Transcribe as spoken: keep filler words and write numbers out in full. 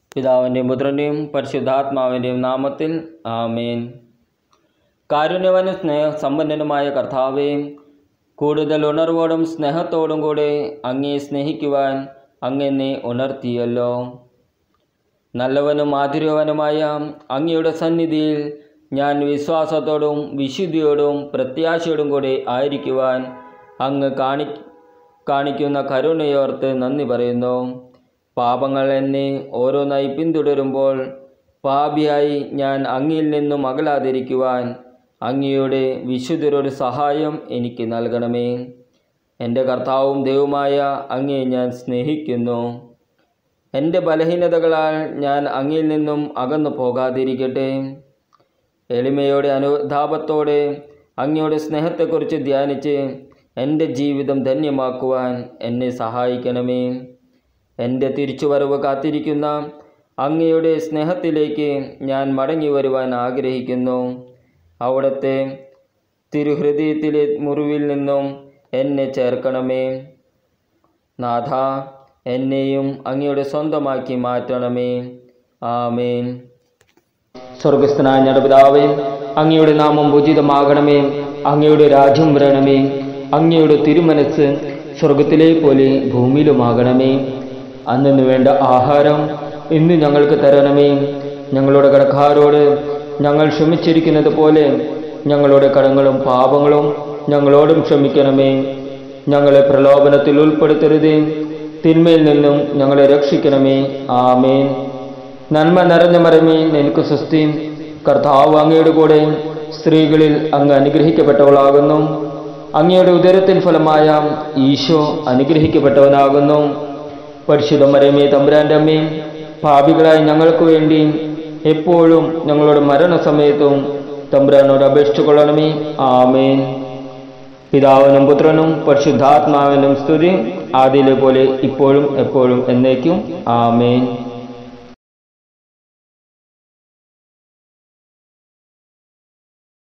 പിതാവിൻ്റെയും പുത്രൻ്റെയും പരിശുദ്ധാത്മാവിൻ്റെയും നാമത്തിൽ ആമേൻ. കാരുണ്യവനും സ്നേഹസമ്പന്നനുമായ കർത്താവേ, കൂടുതൽ ഉണർവോടും സ്നേഹത്തോടും കൂടെ അങ്ങേ സ്നേഹിക്കുവാൻ അങ്ങെന്നെ ഉണർത്തിയല്ലോ. നല്ലവനും മാധുര്യവനുമായ അങ്ങയുടെ സന്നിധിയിൽ ഞാൻ വിശ്വാസത്തോടും വിശുദ്ധിയോടും പ്രത്യാശയോടും കൂടെ ആയിരിക്കുവാൻ അങ്ങ് കാണി കാണിക്കുന്ന കരുണയോർത്ത് നന്ദി പറയുന്നു. പാപങ്ങൾ എന്നെ ഓരോന്നായി പിന്തുടരുമ്പോൾ പാപിയായി ഞാൻ അങ്ങിൽ നിന്നും അകലാതിരിക്കുവാൻ അങ്ങയുടെ വിശുദ്ധരുടെ സഹായം എനിക്ക് നൽകണമേ. എൻ്റെ കർത്താവും ദൈവമായ അങ്ങയെ ഞാൻ സ്നേഹിക്കുന്നു. എൻ്റെ ബലഹീനതകളാൽ ഞാൻ അങ്ങിൽ നിന്നും അകന്നു പോകാതിരിക്കട്ടെ. എളിമയോടെ അനുതാപത്തോടെ അങ്ങയുടെ സ്നേഹത്തെക്കുറിച്ച് ധ്യാനിച്ച് എൻ്റെ ജീവിതം ധന്യമാക്കുവാൻ എന്നെ സഹായിക്കണമേ. എൻ്റെ തിരിച്ചുവരവ് കാത്തിരിക്കുന്ന അങ്ങയുടെ സ്നേഹത്തിലേക്ക് ഞാൻ മടങ്ങി വരുവാൻ ആഗ്രഹിക്കുന്നു. അവിടുത്തെ തിരുഹൃദയത്തിലെ മുറിവിൽ നിന്നും എന്നെ ചേർക്കണമേ. നാഥ, എന്നെയും അങ്ങയുടെ സ്വന്തമാക്കി മാറ്റണമേ. ആമേൻ. സ്വർഗസ്ഥനായ ഞങ്ങളുടെ പിതാവേ, അങ്ങയുടെ നാമം പൂജിതമാകണമേ. അങ്ങയുടെ രാജ്യം വരണമേ. അങ്ങയുടെ തിരുമനസ് സ്വർഗത്തിലെ പോലെ ഭൂമിയിലുമാകണമേ. അന്നു വേണ്ട ആഹാരം ഇന്ന് ഞങ്ങൾക്ക് തരണമേ. ഞങ്ങളുടെ കടക്കാരോട് ഞങ്ങൾ ക്ഷമിച്ചിരിക്കുന്നത് പോലെ ഞങ്ങളുടെ കടങ്ങളും പാപങ്ങളും ഞങ്ങളോടും ക്ഷമിക്കണമേ. ഞങ്ങളെ പ്രലോഭനത്തിൽ ഉൾപ്പെടുത്തരുതേ, തിന്മയിൽ നിന്നും ഞങ്ങളെ രക്ഷിക്കണമേ. ആമേൻ. നന്മ നിറഞ്ഞ മരമേ, നിനക്ക് സ്വസ്തി. കർത്താവ് അങ്ങയുടെ കൂടെ സ്ത്രീകളിൽ അങ്ങ് അനുഗ്രഹിക്കപ്പെട്ടവളാകുന്നു. അങ്ങയുടെ ഉദരത്തിൻ ഫലമായ ഈശോ അനുഗ്രഹിക്കപ്പെട്ടവനാകുന്നു. പരിശുദ്ധ മരമേ, തമ്പുരാൻ്റെ അമ്മേ, പാപികളായി ഞങ്ങൾക്ക് വേണ്ടി എപ്പോഴും ഞങ്ങളുടെ മരണസമയത്തും തമ്പുരാനോട് അപേക്ഷിച്ചു കൊള്ളണമേ. ആമേൻ. പിതാവിനും പുത്രനും പരിശുദ്ധാത്മാവിനും സ്തുതി, ആദിയിലെ പോലെ ഇപ്പോഴും എപ്പോഴും എന്നേക്കും. ആമേൻ.